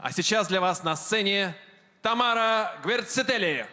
А сейчас для вас на сцене Тамара Гвердцители.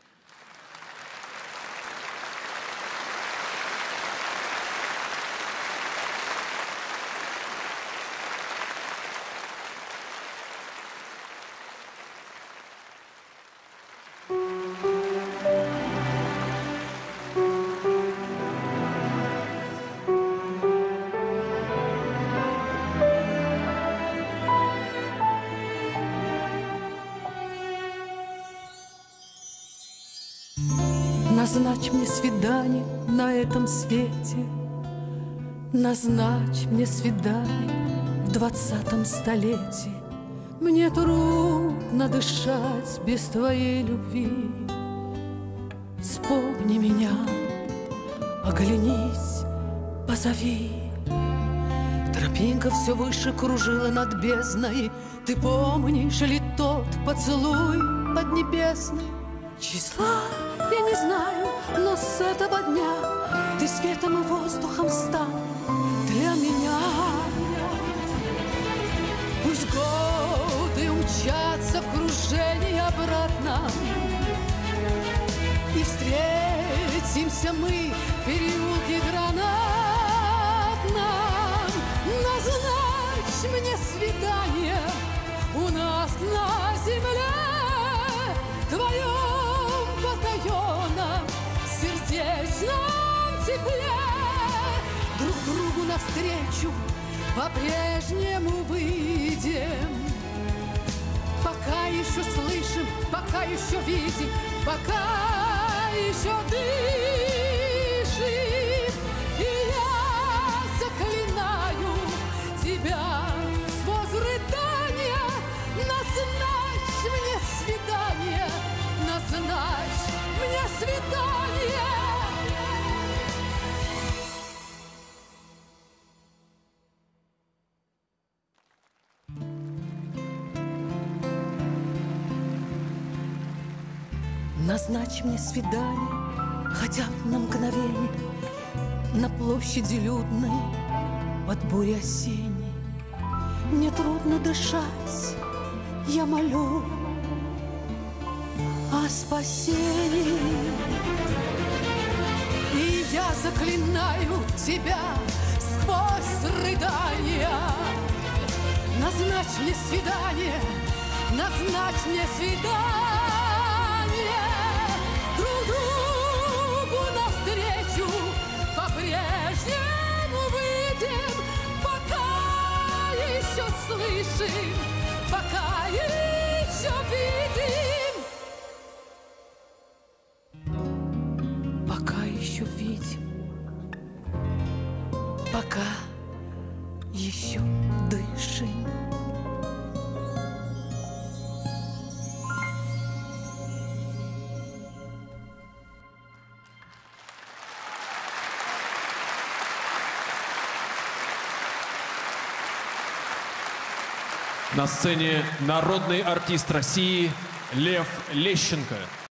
Назначь мне свидание на этом свете, назначь мне свидание в 20-м столетии. Мне трудно дышать без твоей любви. Вспомни меня, оглянись, позови. Тропинка все выше кружила над бездной. Ты помнишь ли тот поцелуй поднебесный? Числа я не знаю, но с этого дня ты светом и воздухом стал для меня. Пусть годы умчатся в кружении обратно, и встретимся мы в переулке гранатном. Назначь мне свидание у нас на земле, твоем потаенном сердечном тепле. Друг другу навстречу по-прежнему выйдем. Пока еще слышим, пока еще видим, пока еще дышим. И я заклинаю тебя сквозь рыдания. Назначь мне свидание, назначь мне свидание. Назначь мне свидание, хотя бы на мгновение, на площади людной под бурей осенней. Мне трудно дышать, я молю о спасении. И я заклинаю тебя сквозь рыдания. Назначь мне свидание, назначь мне свидание. Друг другу навстречу по-прежнему выйдем, пока еще слышим, пока еще видим. Пока еще видим, пока еще дышим. На сцене народный артист России Лев Лещенко.